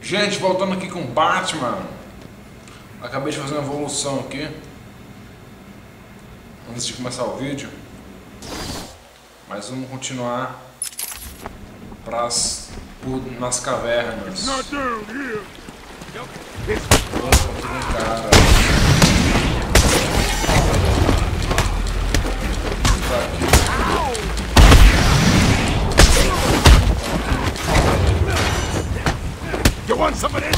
Gente, voltando aqui com Batman. Acabei de fazer uma evolução aqui antes de começar o vídeo. Mas vamos continuar nas cavernas. Cara. You want some of this?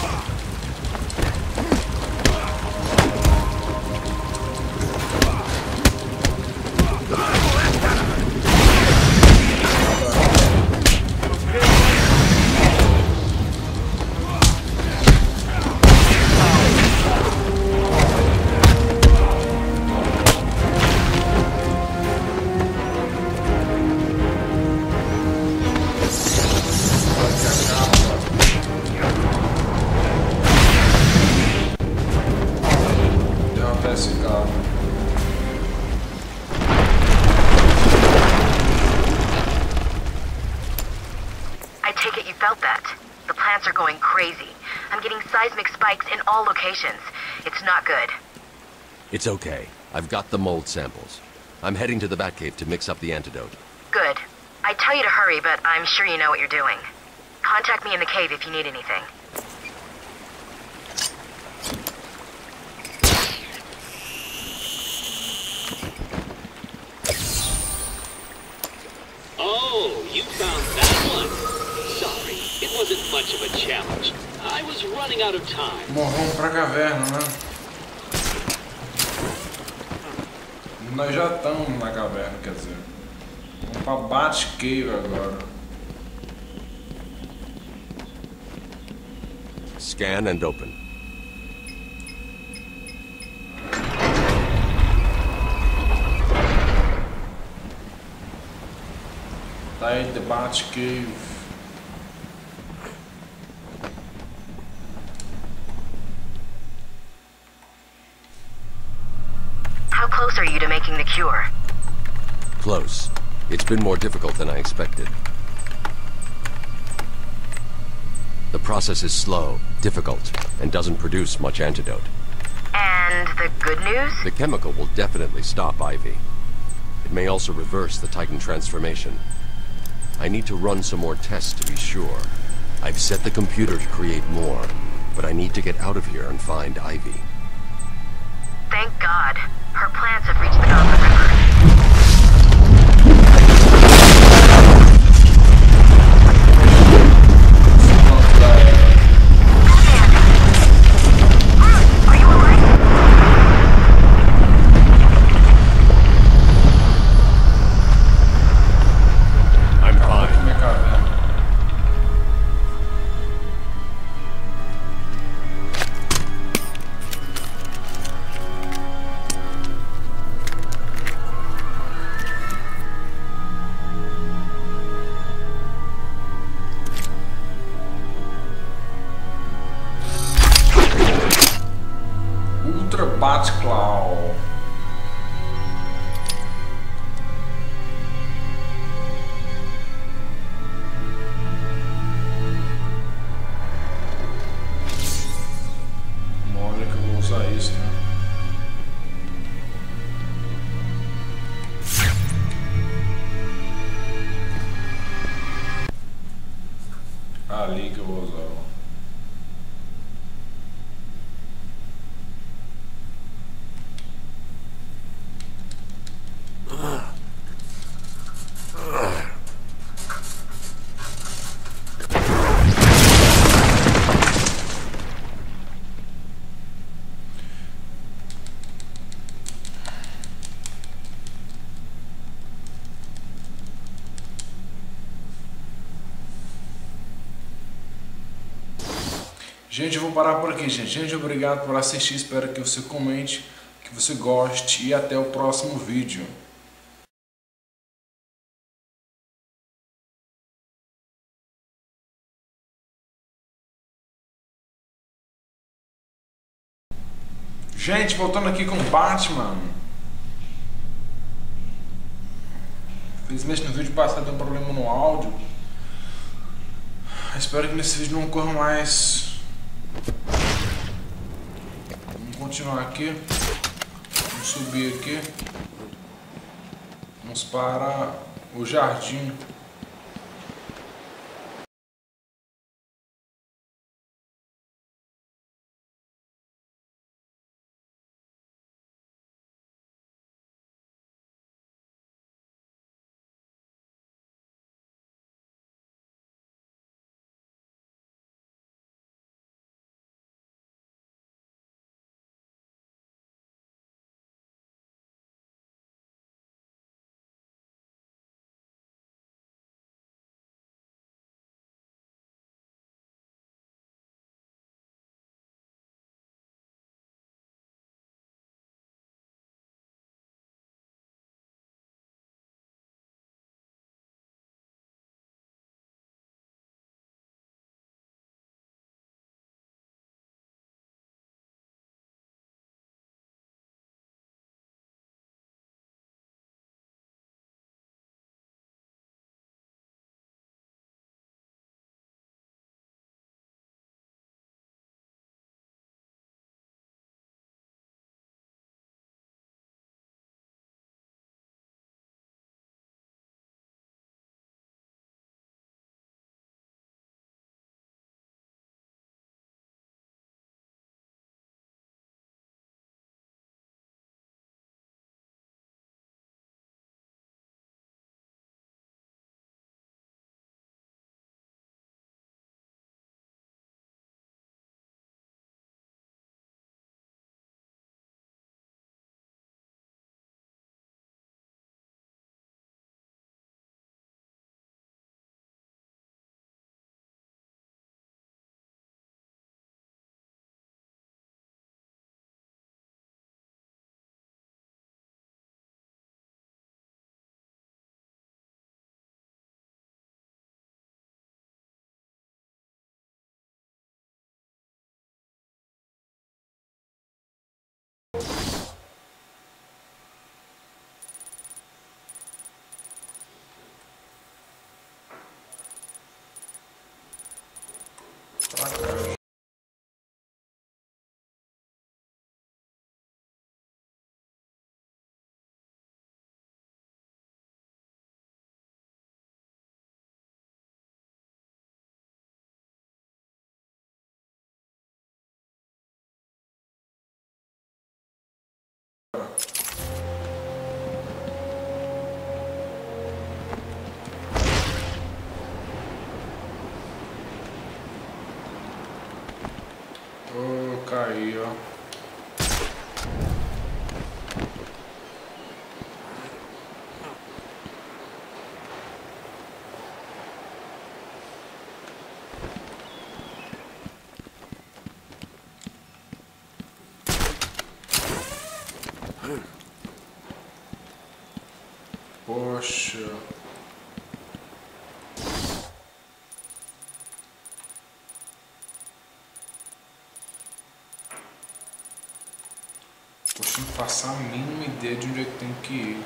It's not good. It's okay. I've got the mold samples. I'm heading to the Batcave to mix up the antidote. Good. I tell you to hurry, but I'm sure you know what you're doing. Contact me in the cave if you need anything. Oh, you found that one. Sorry, it wasn't much of a challenge. I was running out of time. Bom, vamos pra caverna, né? Nós já estamos na caverna, quer dizer. Vamos pra Batcave agora. Scan and open. Tá aí, The Batcave. How close are you to making the cure? Close. It's been more difficult than I expected. The process is slow, difficult, and doesn't produce much antidote. And the good news? The chemical will definitely stop Ivy. It may also reverse the Titan transformation. I need to run some more tests to be sure. I've set the computer to create more, but I need to get out of here and find Ivy. Thank God. Her plants have reached the Gauntlet River. Are you alright? I'm fine. Ultra Batclaw. Uma hora que eu vou usar isso, né? Ali que eu vou usar. Gente, eu vou parar por aqui, gente. Gente, obrigado por assistir. Espero que você comente, que você goste e até o próximo vídeo. Gente, voltando aqui com Batman. Infelizmente no vídeo passado deu um problema no áudio. Espero que nesse vídeo não ocorra mais continuar aqui. Vamos subir aqui. Vamos para o jardim. Oh, caiu, ó. Poxa. Poxa, não faço a mínima ideia de onde é que tem que ir.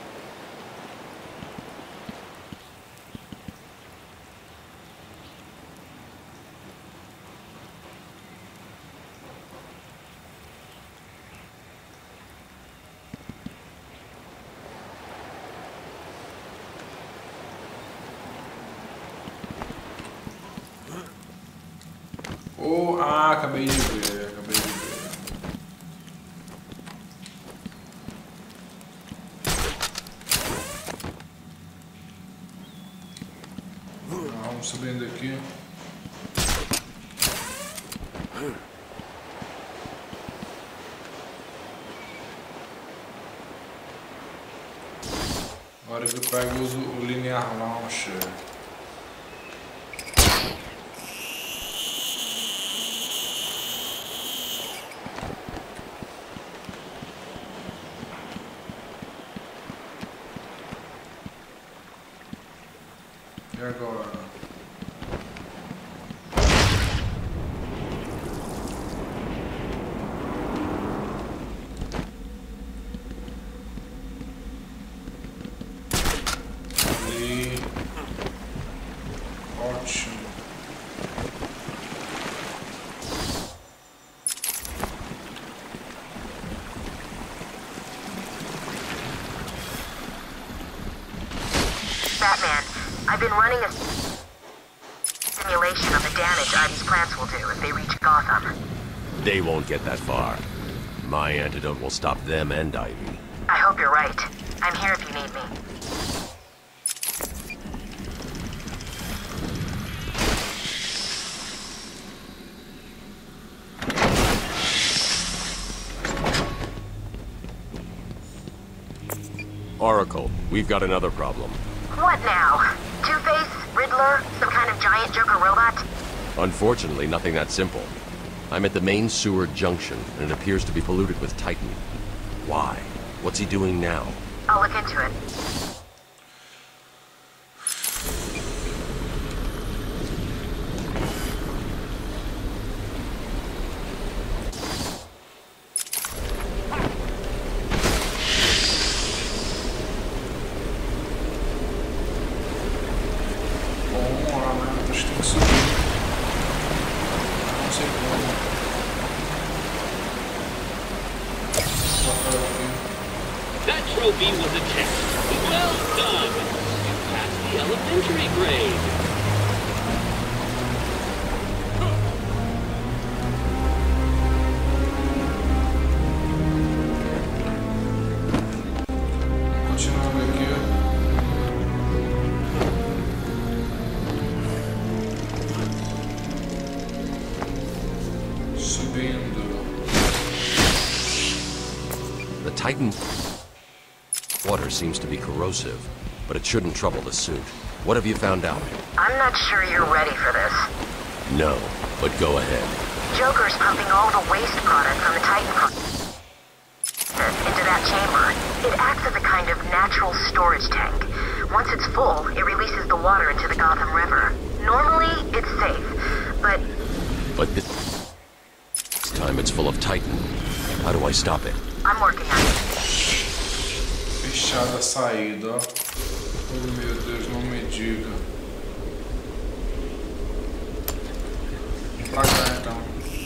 Oh, ah, acabei de ver, acabei de ver. Vamos subindo aqui. Agora que eu pego uso o Linear Launcher. E agora? Ali. Ótimo. been running a simulation of the damage Ivy's plants will do if they reach Gotham. They won't get that far. My antidote will stop them and Ivy. I hope you're right. I'm here if you need me. Oracle, we've got another problem. What now? Two-Face? Riddler? Some kind of giant Joker robot? Unfortunately, nothing that simple. I'm at the main sewer junction, and it appears to be polluted with Titan. Why? What's he doing now? I'll look into it. That trophy was a test. Well done. You passed the elementary grade. Continuando aqui. Subindo. The Titan water seems to be corrosive, but it shouldn't trouble the suit. What have you found out? I'm not sure you're ready for this. No, but go ahead. Joker's pumping all the waste product from the Titan into that chamber. It acts as a kind of natural storage tank. Once it's full, it releases the water into the Gotham River. Normally, it's safe, but This time it's full of Titan. How do I stop it? I'm working on it. Fechada a saída, ó. Oh meu Deus, não me diga. Vamos pra cá então.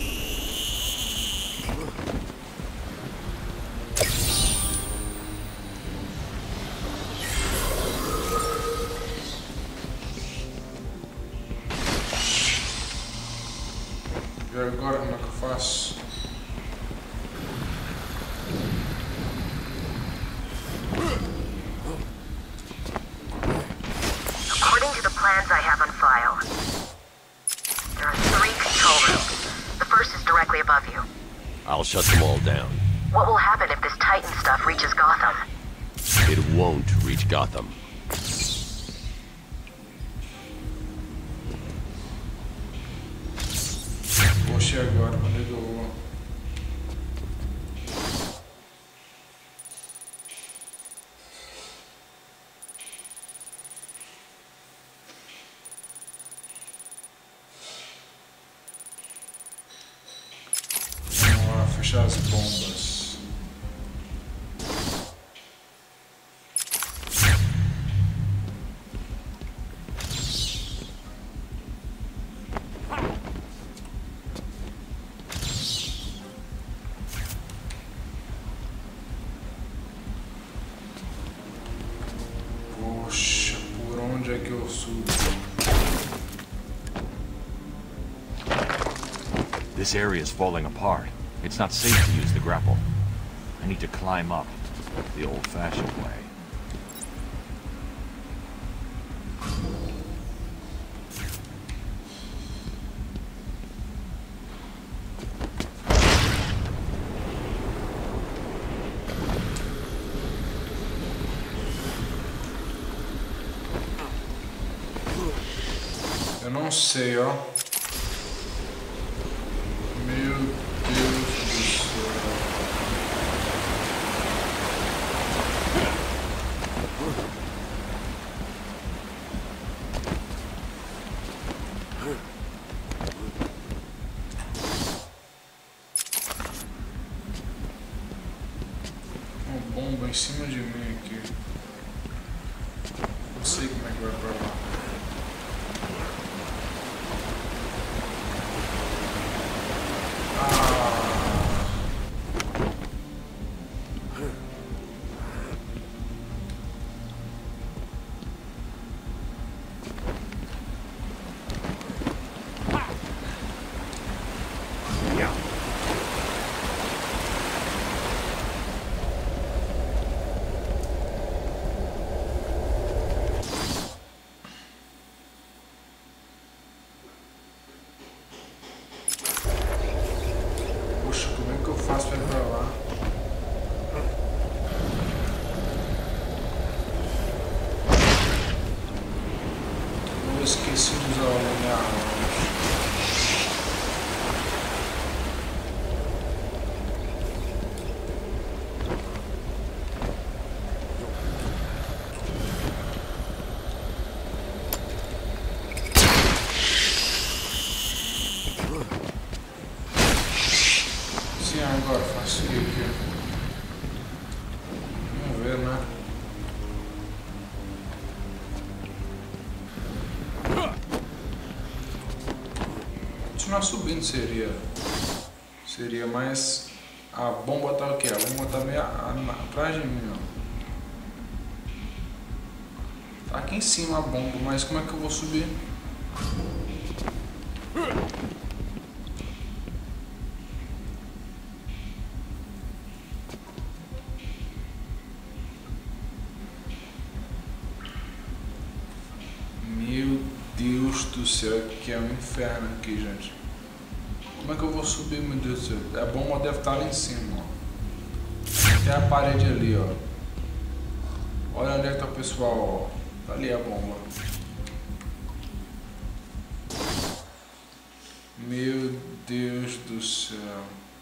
E agora como é que eu faço? According to the plans I have on file, there are 3 control rooms. The first is directly above you. I'll shut them all down. What will happen if this Titan stuff reaches Gotham? It won't reach Gotham. Poxa, e agora? Onde é que eu vou? Vamos lá, fechar as bombas. Poxa, por onde é que eu subo? This area is falling apart. It's not safe to use the grapple. I need to climb up the old-fashioned way. Eu não sei, ó. Meu Deus do céu. Uma bomba em cima de mim aqui. Não sei como é que vai pra lá. esqueci de usar o linear. Sim, agora faço isso aqui. Vamos ver, né? Continuar subindo seria mais. A bomba tá o que? A bomba tá meio atrás de mim, ó. Tá aqui em cima a bomba, mas como é que eu vou subir? Meu Deus do céu, que é um inferno aqui, gente. Como é que eu vou subir, meu Deus do céu? A bomba deve estar lá em cima, ó. Tem a parede ali, ó. Olha onde é que tá o pessoal, ó. Tá ali a bomba. Meu Deus do céu.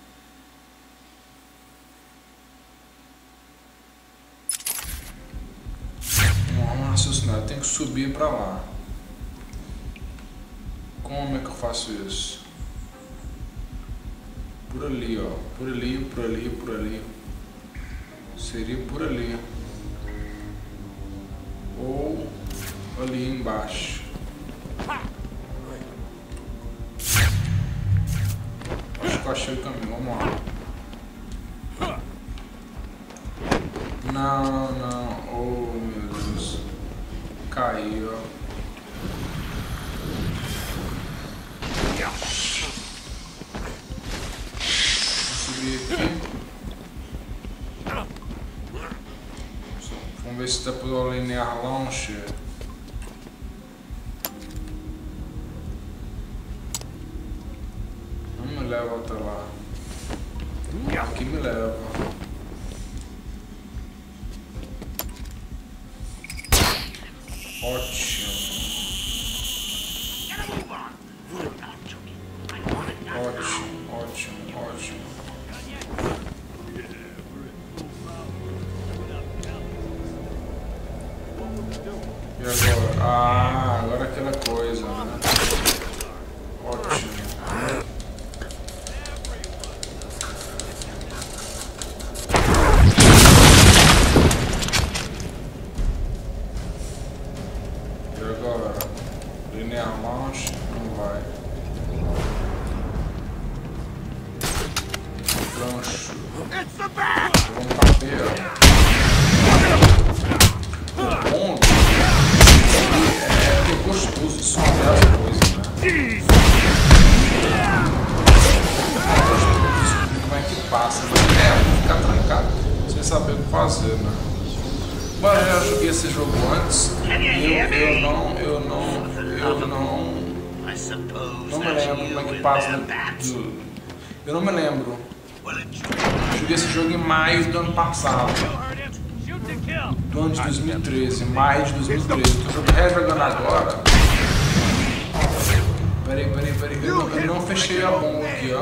Vamos raciocinar, eu tenho que subir pra lá. Como é que eu faço isso? Por ali, ó. Por ali, por ali, por ali. Seria por ali. Ou ali embaixo. Acho que eu achei o caminho. Vamos lá. Não, não. Oh, meu Deus. Caiu, ó. Aqui. Vamos ver se dá para o linear launcher. Não me leva até lá. Aqui me leva. Ótimo. Ótimo, ótimo, ótimo. E agora? Ah, agora aquela coisa, né? Ótimo. E agora? Linear launch? Não vai. Gancho. Vamos caber. O ponto é gostoso de sondar as coisas, né? Como é que passa, né? Ficar trancado sem saber o que fazer, né? Mas eu já joguei esse jogo antes e eu não me lembro como é que passa. Eu não me lembro. Eu joguei esse jogo em maio do ano passado. Do ano de 2013, maio de 2013. Eu tô rejogando agora. Peraí. Eu não fechei a bomba aqui, ó.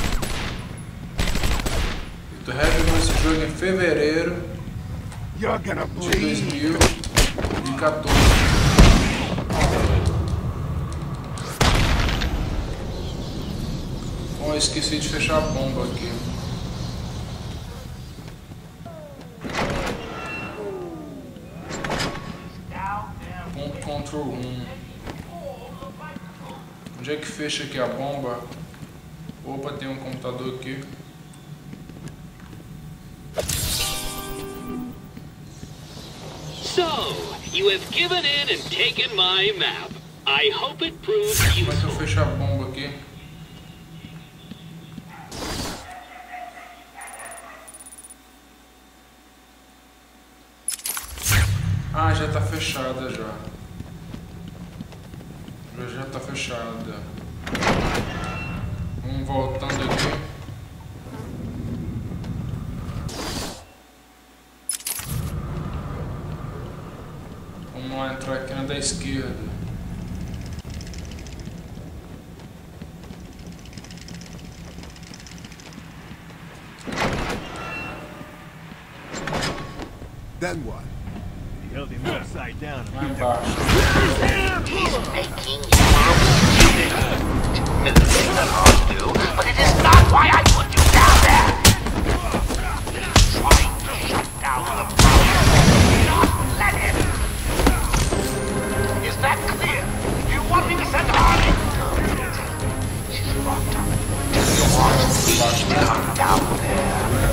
Eu tô rejogando esse jogo em fevereiro de 2014. Bom, eu esqueci de fechar a bomba aqui. Control 1. Onde é que fecha aqui a bomba? Opa, tem um computador aqui. So, you have given in and taken my map. I hope it proves Como é que eu useful. fecho a bomba aqui? Ah, já tá fechada já. Já tá fechada. Vamos voltando aqui. Vamos lá entrar aqui na da esquerda. Then what? He held him upside down. Lá embaixo. He's making you stupid. Maybe the laws do, but it is not why I put you down there. Trying to shut down the power. Not let him. Is that clear? Do you want me to send an army? She's locked up. Do you want me to come down there?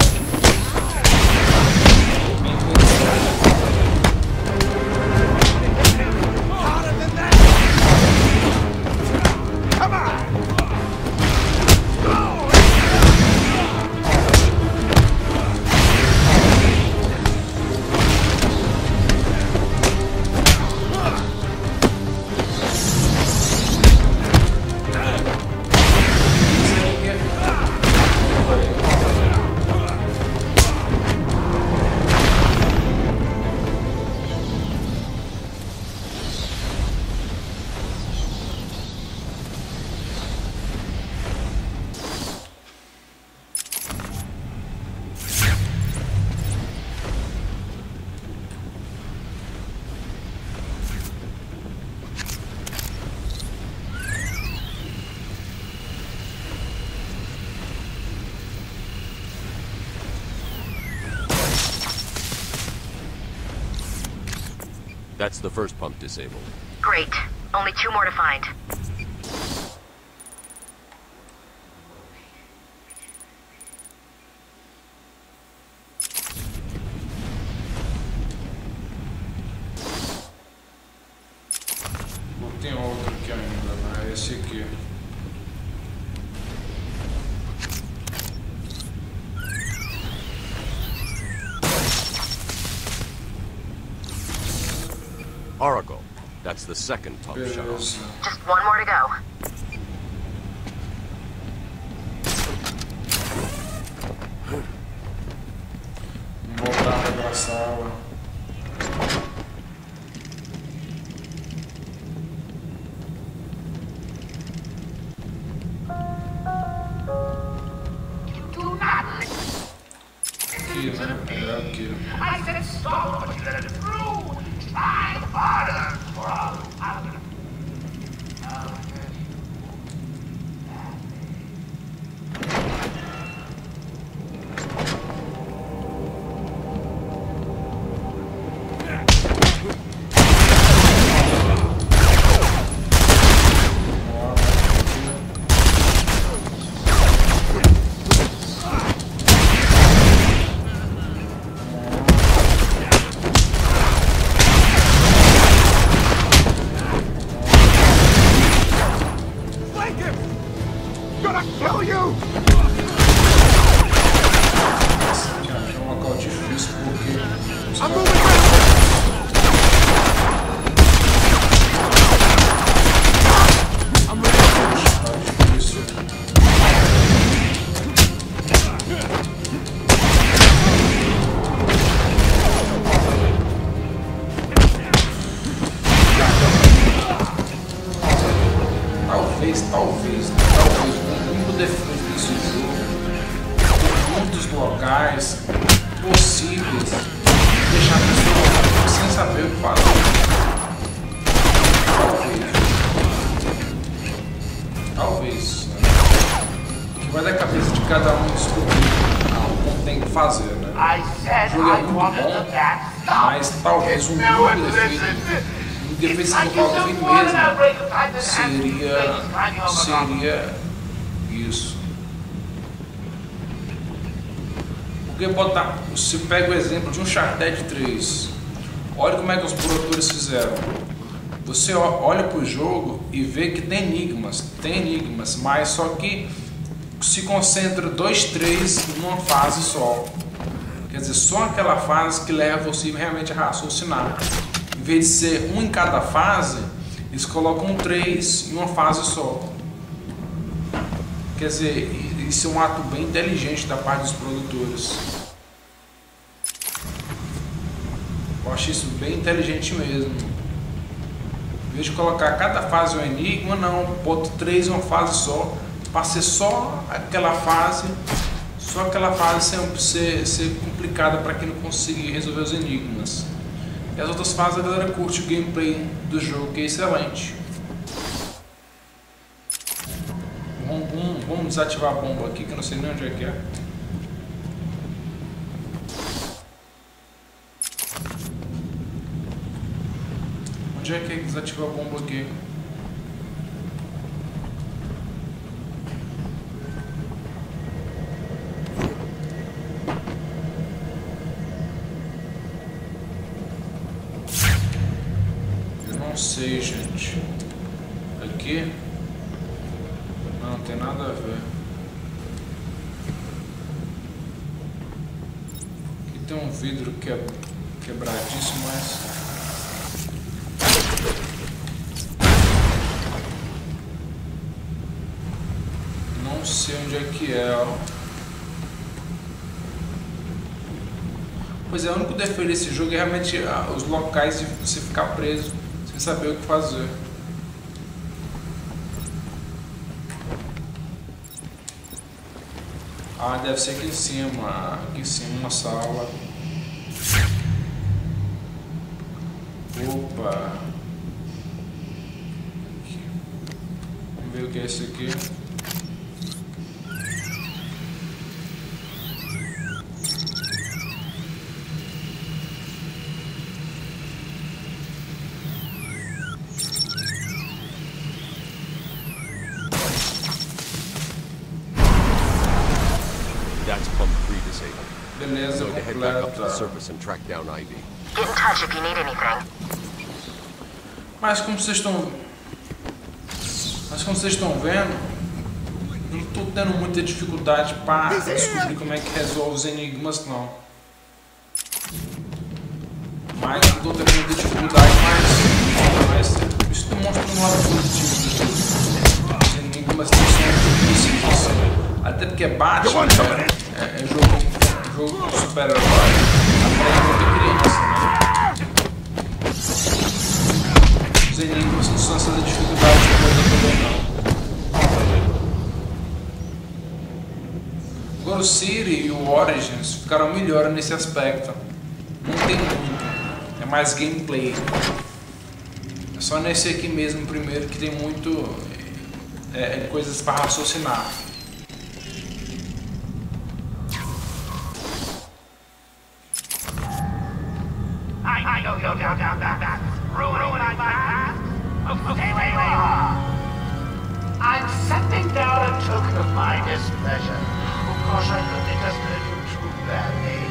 That's the first pump disabled. Great. Only 2 more to find. Tem outro aqui ainda, né? Esse aqui. Oracle. That's the second pump shut off. Beleza. Just 1 more to go. Vamos voltar pra sala. Do not Aqui, né? É aqui. I said stop, but you let it through. Try harder for all other. Gonna kill you! Aqui, ó, é um local difícil porque os I'm caras moving back! tá difícil. Talvez o único defeito desse jogo tem muitos locais possíveis de deixar a pessoa sem saber o que fazer. Talvez. Né? Que vai da cabeça de cada um descobrir como tem que fazer, né? I said O jogo é I muito wanted bom, the bat stopped. mas talvez um único defeito. O defeito que eu falo mesmo seria isso. Porque botar, se pega o exemplo de um Uncharted 3, olha como é que os produtores fizeram. Você olha para o jogo e vê que tem enigmas, mas só que se concentra 2, 3 numa fase só. Quer dizer, só aquela fase que leva você realmente a raciocinar. Em vez de ser um em cada fase, eles colocam 3 em uma fase só. Quer dizer, isso é um ato bem inteligente da parte dos produtores. Eu acho isso bem inteligente mesmo. Em vez de colocar cada fase um enigma, não, boto 3 em uma fase só, para ser só aquela fase, Só aquela fase sempre ser complicada para quem não conseguir resolver os enigmas. E as outras fases a galera curte o gameplay do jogo, que é excelente. Vamos desativar a bomba aqui, que eu não sei nem onde é que é. Onde é que desativa a bomba aqui? Eu não sei, gente. Aqui? Não tem nada a ver. Aqui tem um vidro quebradíssimo, mas... não sei onde é que é, ó. Pois é, o único defeito desse jogo é realmente os locais de você ficar preso sem saber o que fazer. Ah, deve ser aqui em cima uma sala. Opa! Aqui. Vamos ver o que é isso aqui. Beleza, completa. Get in touch if you need anything. Mas como vocês estão vendo, não estou tendo muita dificuldade para descobrir como é que resolve os enigmas, não. Mas não estou tendo muita dificuldade, mas isso demonstra um lado positivo do jogo. Os enigmas não são difíceis, até porque Batman é jogo super-herói, atrai muita criança, né? Os enigmas não são essa dificuldade que eu tô também, não. Agora o City e o Origins ficaram melhor nesse aspecto. Não tem muito, é mais gameplay. É só nesse aqui mesmo, primeiro, que tem muito coisas para raciocinar. Ruin my path? Stay where you are! I'm sending down a token of my displeasure. Of course, I know it doesn't hurt you too badly.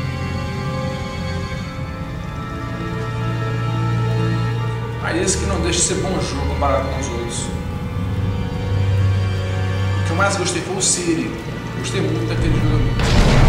Aí esse que não deixa de ser bom jogo comparado com os outros. O que eu mais gostei foi o City. Gostei muito daquele jogo.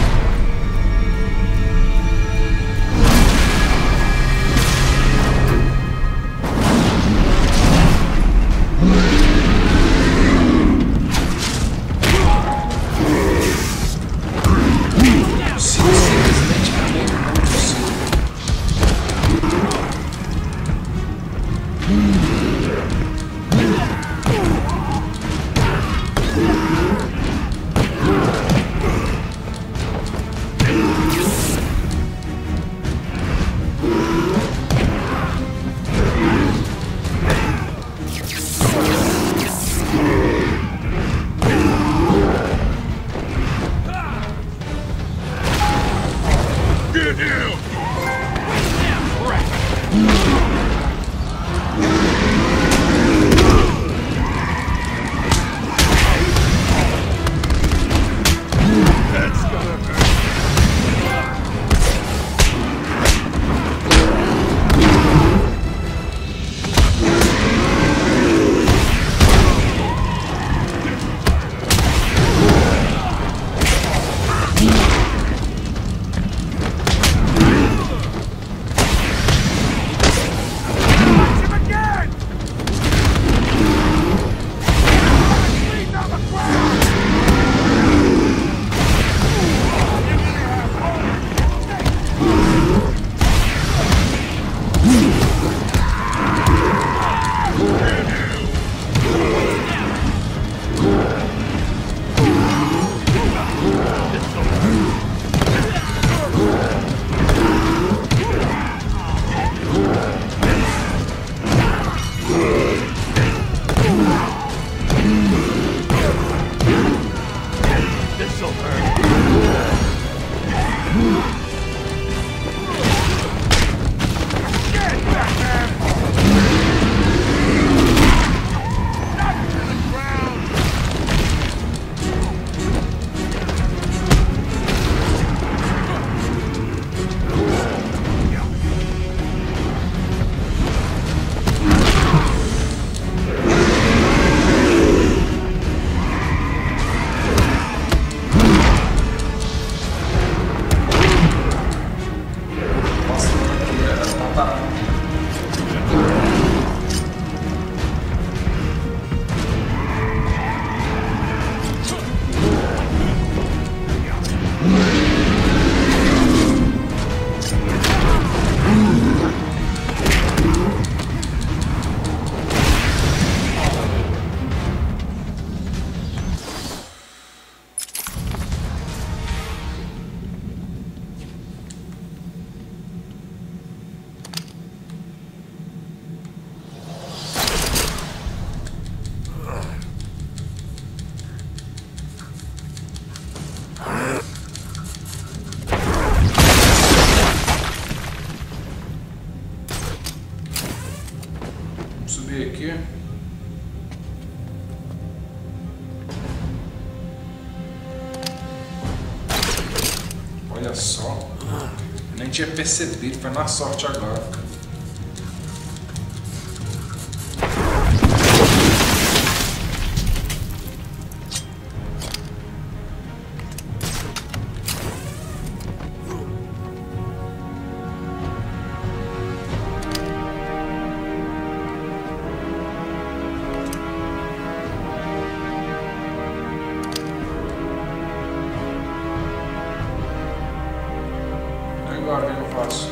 This'll hurt. Get back, man! Knock to the ground! Subir aqui. Olha só. Eu nem tinha percebido, foi na sorte agora. Agora o que eu faço?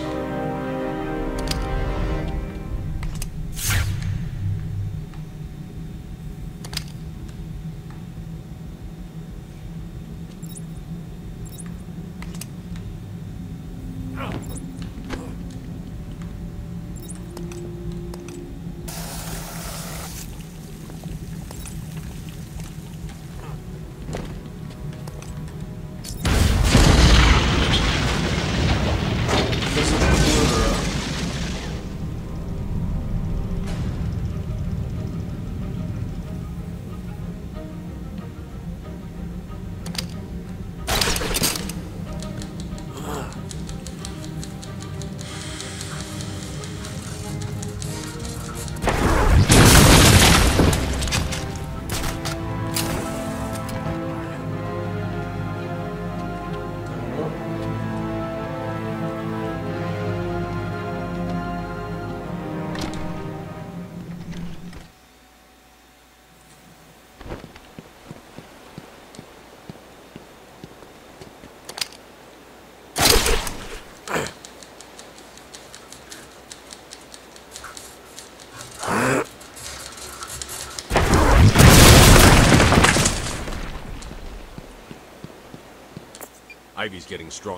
Ivy's getting stronger.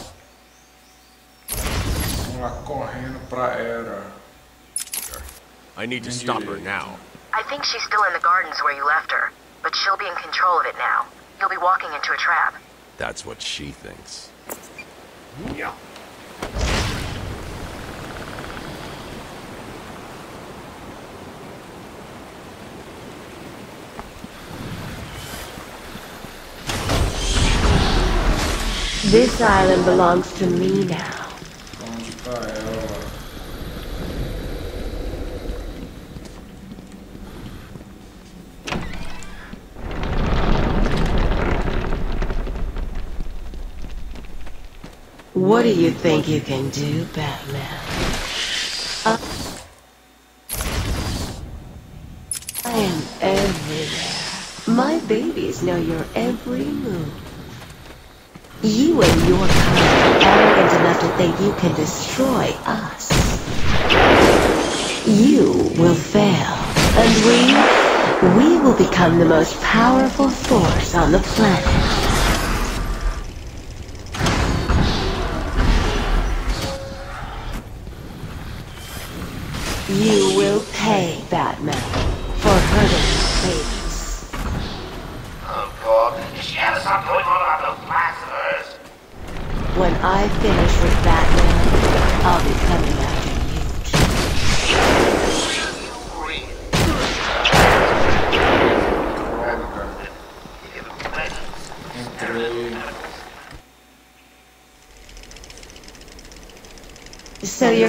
Vamos lá correndo pra Era. I need to stop her now. I think she's still in the gardens where you left her, but she'll be in control of it now. You'll be walking into a trap. That's what she thinks. Yeah. This island belongs to me now. Vamos pra ela. What do you think you can do, Batman? I am everywhere. My babies know your every move. You and your kind are arrogant enough to think you can destroy us. You will fail, and we will become the most powerful force on the planet. You will pay, Batman, for hurting your babies. Oh, God. at some point one of those blasphemers. When I finish with Batman, I'll be coming after you. Entrei. So you're...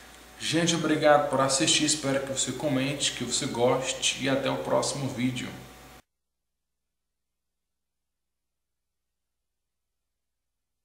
Gente, obrigado por assistir, espero que você comente, que você goste e até o próximo vídeo.